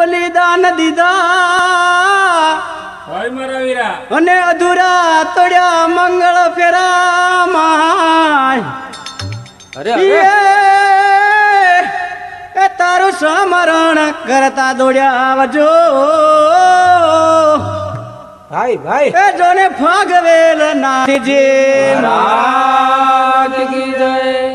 બલિદાન દીધા અને અધૂરા તોડ્યા મંગળ ફેરામાં એ તારું સમરણ કરતા દોડ્યા આવજો ભાઈ ભાઈ એ જોને ફાગવેલ નાથજી મહારાજ કી જય।